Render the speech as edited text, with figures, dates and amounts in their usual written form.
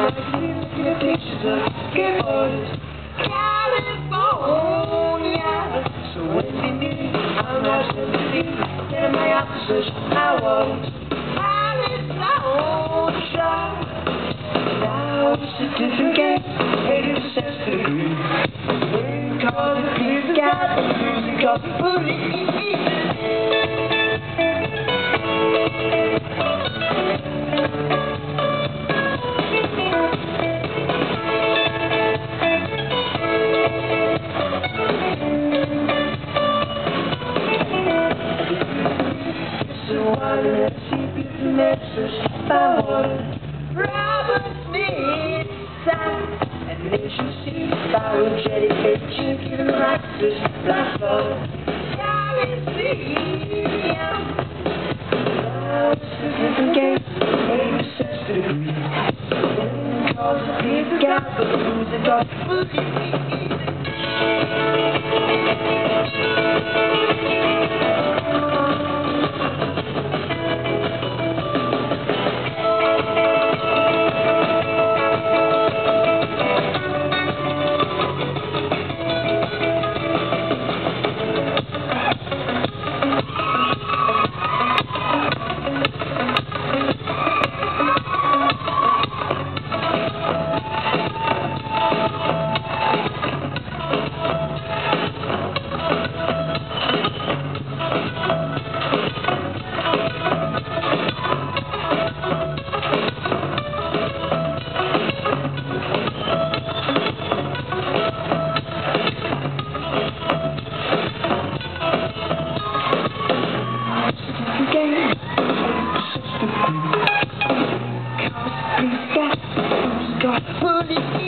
California, pictures of skateboarders. California. So when we meet, I'm not going to be getting my opposition. I was California. Now it's a different game. 80% degree. Because the police got the music of the police. Let's see people message by water. Robert Smith side, and then you see biogenic aging in the rocks, black ball. Coliseum. Now it's a different game, 80% degree. Cause the people got the music of the game.